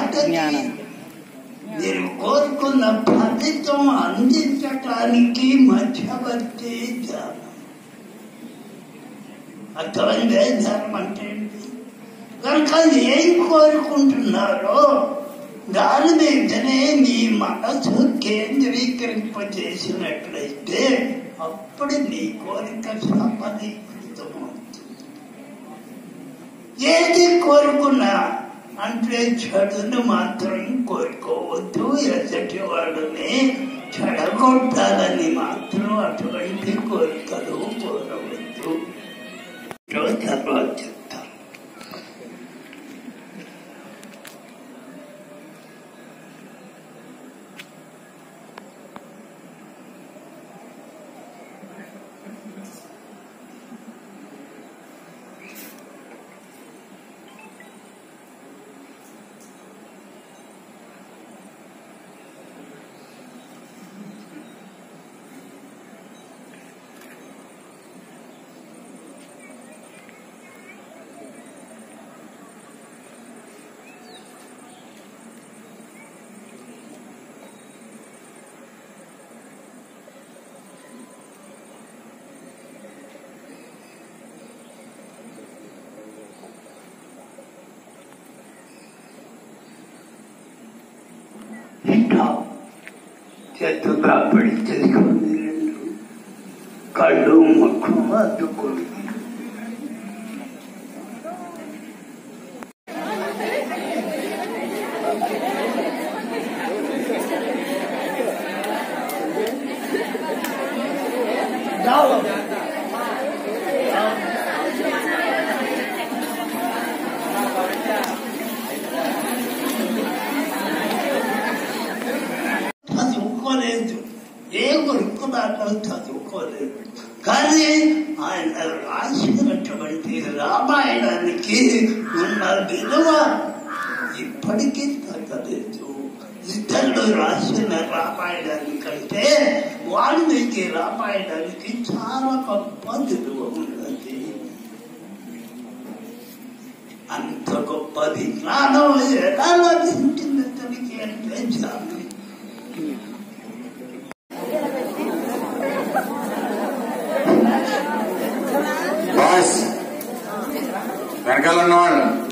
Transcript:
మాటకి మీరు కోరుకున్న ఫలితం అందించటానికి మధ్యవర్తి ధ్యానం. అర్థమైందే ధ్యానం అంటే ఏంటి? కనుక ఏం కోరుకుంటున్నారో దాని మీదనే మీ మనసు కేంద్రీకరింపజేసినట్లయితే అప్పుడు నీ కోరిక సఫలీకృతమవుతుంది. ఏది కోరుకున్నా అంటే చెడును మాత్రం కోరుకోవద్దు, ఎసటి వాళ్ళని చెడగొట్టాలని మాత్రం అటువంటి కోరికలు కోరవద్దు. తర్వాత చెప్తాను. చేతుగా పడి తెలుసుకుంది, రెండు కళ్ళు ముఖం అద్దుకుంది. చదువుకోలేదు, ఏ వరకు దాకా చదువుకోలేదు. కానీ ఆయన రాసినటువంటి రామాయణానికి ఉన్న విలువ ఇప్పటికీ తగ్గలేదు. ఇతరులు రాసిన రామాయణానికంటే వాల్మీకి రామాయణానికి చాలా గొప్ప విలువ ఉన్నది. అంత గొప్ప విజ్ఞానం ఎలా లభించింది అతనికి అంటే జ్ఞానం. వెనకాల ఉన్నవాళ్ళు